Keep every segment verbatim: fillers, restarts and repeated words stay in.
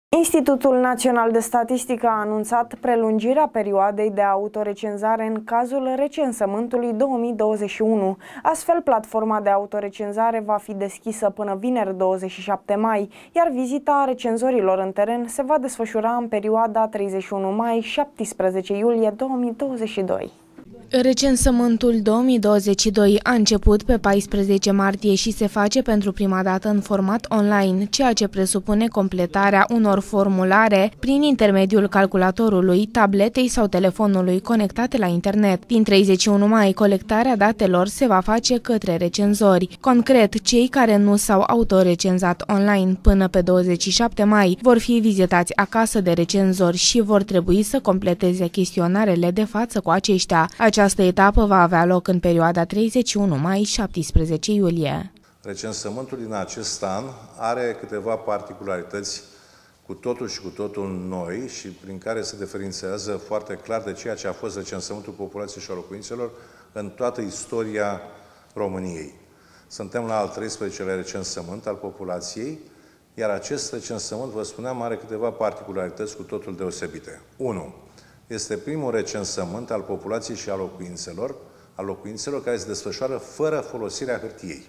Institutul Național de Statistică a anunțat prelungirea perioadei de autorecenzare în cazul recensământului două mii douăzeci și unu. Astfel, platforma de autorecenzare va fi deschisă până vineri douăzeci și șapte mai, iar vizita recenzorilor în teren se va desfășura în perioada treizeci și unu mai - șaptesprezece iulie două mii douăzeci și doi. Recensământul două mii douăzeci și doi a început pe paisprezece martie și se face pentru prima dată în format online, ceea ce presupune completarea unor formulare prin intermediul calculatorului, tabletei sau telefonului conectate la internet. Din treizeci și unu mai, colectarea datelor se va face către recenzori. Concret, cei care nu s-au autorecenzat online până pe douăzeci și șapte mai vor fi vizitați acasă de recenzori și vor trebui să completeze chestionarele de față cu aceștia. Această etapă va avea loc în perioada treizeci și unu mai - șaptesprezece iulie. Recensământul din acest an are câteva particularități cu totul și cu totul noi și prin care se diferențiază foarte clar de ceea ce a fost recensământul populației și a locuințelor în toată istoria României. Suntem la al treisprezecelea recensământ al populației, iar acest recensământ, vă spuneam, are câteva particularități cu totul deosebite. unu. Este primul recensământ al populației și a locuințelor, al locuințelor care se desfășoară fără folosirea hârtiei.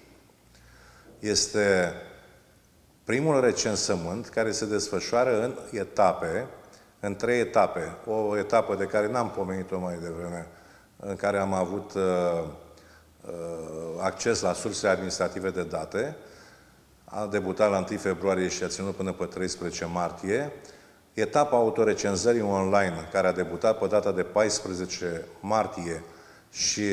Este primul recensământ care se desfășoară în etape, în trei etape. O etapă de care n-am pomenit-o mai devreme, în care am avut uh, uh, acces la sursele administrative de date. A debutat la întâi februarie și a ținut până pe treisprezece martie. Etapa autorecenzării online, care a debutat pe data de paisprezece martie și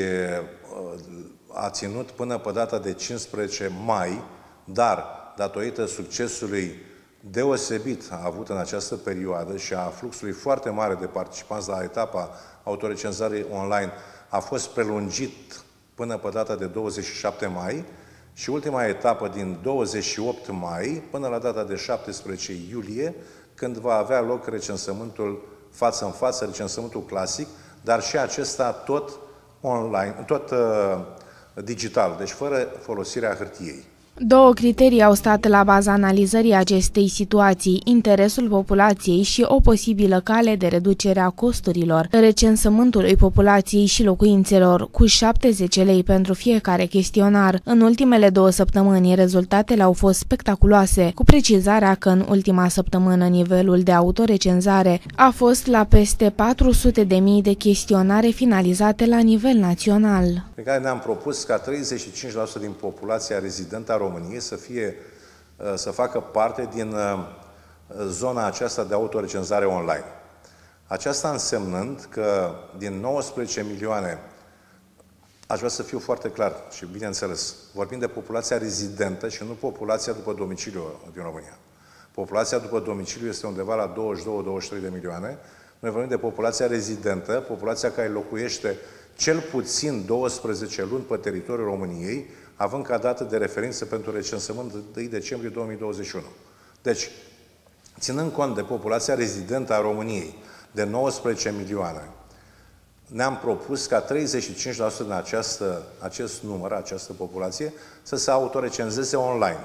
a ținut până pe data de cincisprezece mai, dar, datorită succesului deosebit avut în această perioadă și a fluxului foarte mare de participanți la etapa autorecenzării online, a fost prelungit până pe data de douăzeci și șapte mai și ultima etapă din douăzeci și opt mai până la data de șaptesprezece iulie, când va avea loc recensământul față în față, recensământul clasic, dar și acesta tot online, tot uh, digital, deci fără folosirea hârtiei. Două criterii au stat la baza analizării acestei situații: interesul populației și o posibilă cale de reducere a costurilor recensământului populației și locuințelor, cu șaptezeci lei pentru fiecare chestionar. În ultimele două săptămâni, rezultatele au fost spectaculoase, cu precizarea că în ultima săptămână nivelul de autorecenzare a fost la peste patru sute de mii de chestionare finalizate la nivel național. Pe care ne-am propus ca treizeci și cinci la sută din populația rezidentă a României să, fie, să facă parte din zona aceasta de autorecenzare online. Aceasta însemnând că din nouăsprezece milioane, aș vrea să fiu foarte clar și bineînțeles, vorbim de populația rezidentă și nu populația după domiciliu din România. Populația după domiciliu este undeva la douăzeci și doi - douăzeci și trei de milioane. Noi vorbim de populația rezidentă, populația care locuiește cel puțin douăsprezece luni pe teritoriul României, având ca dată de referință pentru recensământ de decembrie două mii douăzeci și unu. Deci, ținând cont de populația rezidentă a României de nouăsprezece milioane, ne-am propus ca treizeci și cinci la sută din această, acest număr, această populație, să se autorecenzeze online.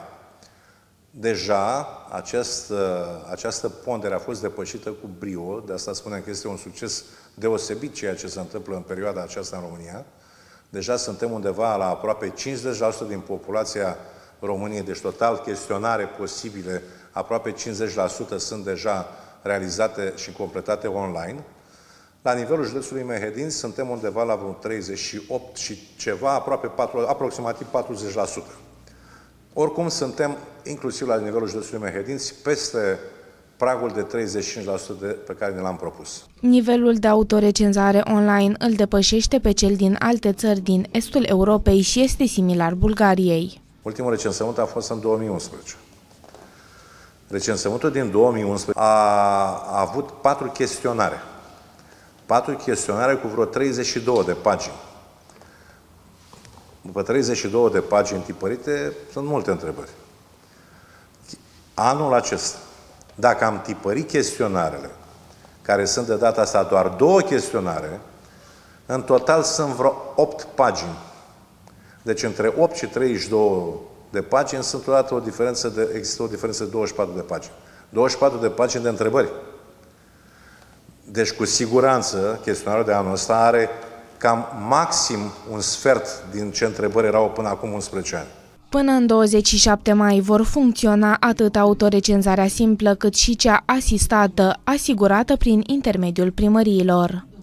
Deja această, această pondere a fost depășită cu brio, de asta spunem că este un succes deosebit ceea ce se întâmplă în perioada aceasta în România. Deja suntem undeva la aproape cincizeci la sută din populația României, deci total chestionare posibile, aproape cincizeci la sută sunt deja realizate și completate online. La nivelul județului Mehedinți suntem undeva la vreo treizeci și opt și ceva, aproape patru, aproximativ patruzeci la sută. Oricum suntem, inclusiv la nivelul județului Mehedinți, peste pragul de treizeci și cinci la sută pe care ne l-am propus. Nivelul de autorecenzare online îl depășește pe cel din alte țări din estul Europei și este similar Bulgariei. Ultimul recensământ a fost în două mii unsprezece. Recensământul din două mii unsprezece a, a avut patru chestionare. Patru chestionare cu vreo treizeci și două de pagini. După treizeci și două de pagini tipărite, sunt multe întrebări. Anul acesta, dacă am tipărit chestionarele, care sunt de data asta doar două chestionare, în total sunt vreo opt pagini. Deci între opt și treizeci și două de pagini sunt odată o diferență de, există o diferență de douăzeci și patru de pagini. douăzeci și patru de pagini de întrebări. Deci, cu siguranță, chestionarul de anul ăsta are cam maxim un sfert din ce întrebări erau până acum unsprezece ani. Până în douăzeci și șapte mai vor funcționa atât autorecenzarea simplă cât și cea asistată, asigurată prin intermediul primăriilor.